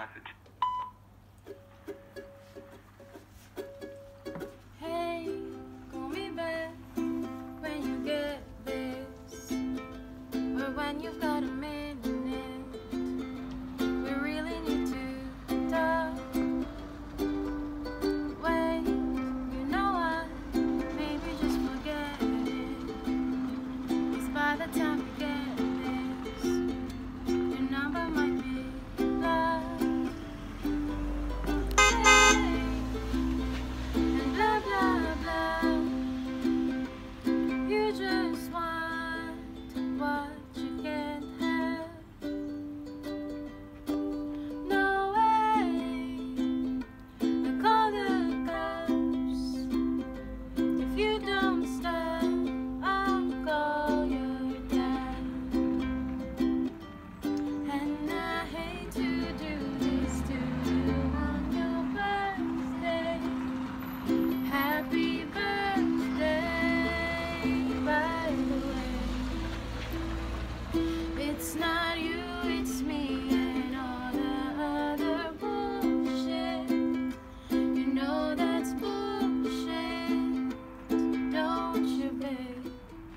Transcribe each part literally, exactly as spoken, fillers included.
message. Hey, call me back when you get this, or when you've got a minute. We really need to talk. Wait, you know what? Maybe just forget it. 'Cause by the time you get this, your number might be blocked. Hey, and blah blah blah. You just want what you can't have. No way. I call the cops. If you don't stop, I'll call your dad. And I hate to do this to you on your birthday. Happy birthday, by the way. It's not you, it's me and all the other bullshit. You know that's bullshit, don't you, babe?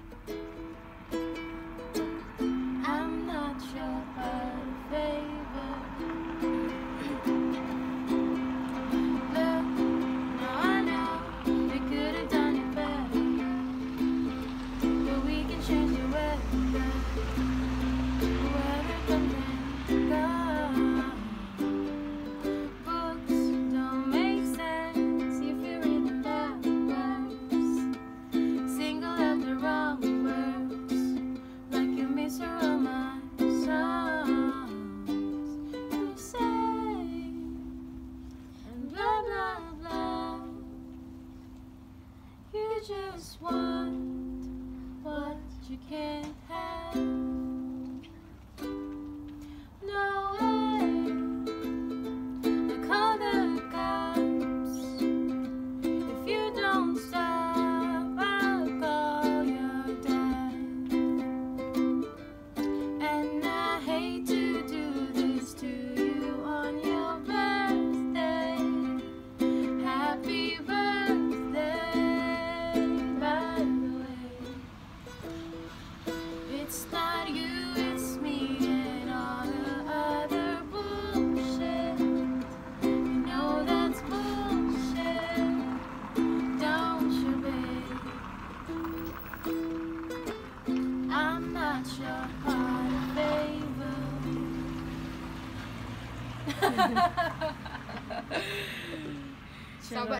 I'm not your favor. Look, now I know we could have done it better, but we can change the weather. The weather comes and goes. Books don't make sense if you read them backwards. Single out the wrong words, like you miss all my songs. You say, and blah blah blah. You just want what you can't have. No way. I call the cops. If you don't stop, I'll call your dad. And I hate to do this to you on your birthday. Happy birthday, by the way. It's not you, it's me and all the other bullshit. You know that's bullshit, don't you, babe? I'm not your heart favor. Sabar